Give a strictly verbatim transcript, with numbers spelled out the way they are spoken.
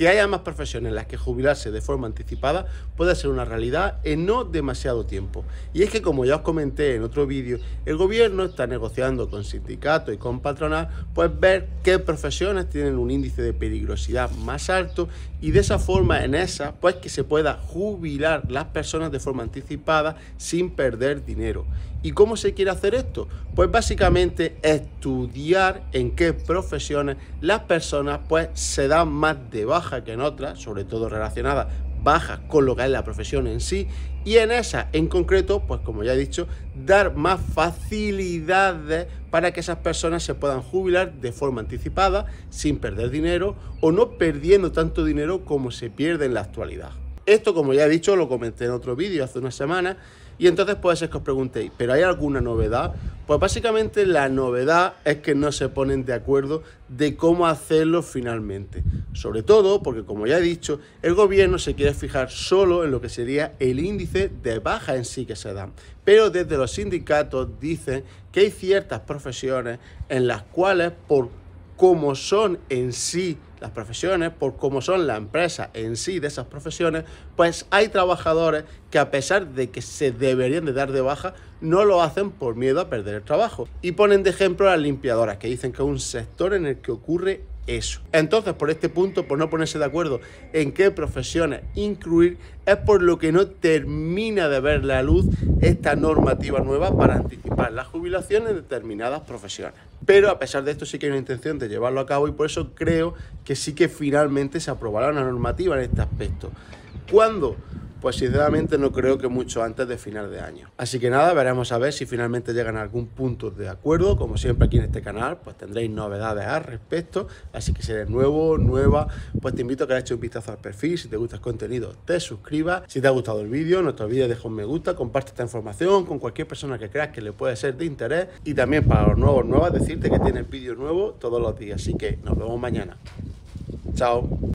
que haya más profesiones en las que jubilarse de forma anticipada puede ser una realidad en no demasiado tiempo. Y es que, como ya os comenté en otro vídeo, el gobierno está negociando con sindicatos y con patronal pues ver qué profesiones tienen un índice de peligrosidad más alto y de esa forma en esas pues que se pueda jubilar las personas de forma anticipada sin perder dinero. ¿Y cómo se quiere hacer esto? Pues básicamente estudiar en qué profesiones las personas pues se dan más de baja que en otras, sobre todo relacionadas bajas con lo que es la profesión en sí, y en esa en concreto, pues como ya he dicho, dar más facilidades para que esas personas se puedan jubilar de forma anticipada, sin perder dinero o no perdiendo tanto dinero como se pierde en la actualidad. Esto, como ya he dicho, lo comenté en otro vídeo hace una semana. Y entonces puede ser que os preguntéis, ¿pero hay alguna novedad? Pues básicamente la novedad es que no se ponen de acuerdo de cómo hacerlo finalmente. Sobre todo porque, como ya he dicho, el gobierno se quiere fijar solo en lo que sería el índice de baja en sí que se dan. Pero desde los sindicatos dicen que hay ciertas profesiones en las cuales, por cómo son en sí las profesiones, por cómo son las empresas en sí de esas profesiones, pues hay trabajadores que, a pesar de que se deberían de dar de baja, no lo hacen por miedo a perder el trabajo. Y ponen de ejemplo a las limpiadoras, que dicen que es un sector en el que ocurre eso. Entonces, por este punto, por no ponerse de acuerdo en qué profesiones incluir, es por lo que no termina de ver la luz esta normativa nueva para anticipar la jubilación en determinadas profesiones. Pero a pesar de esto sí que hay una intención de llevarlo a cabo y por eso creo que sí que finalmente se aprobará una normativa en este aspecto. ¿Cuándo? Pues sinceramente no creo que mucho antes de final de año. Así que nada, veremos a ver si finalmente llegan a algún punto de acuerdo. Como siempre aquí en este canal, pues tendréis novedades al respecto. Así que si eres nuevo, nueva, pues te invito a que le eches un vistazo al perfil. Si te gusta el contenido, te suscribas. Si te ha gustado el vídeo, no te olvides de dejar un me gusta, comparte esta información con cualquier persona que creas que le puede ser de interés. Y también para los nuevos, nuevas, decirte que tienes vídeos nuevos todos los días. Así que nos vemos mañana. Chao.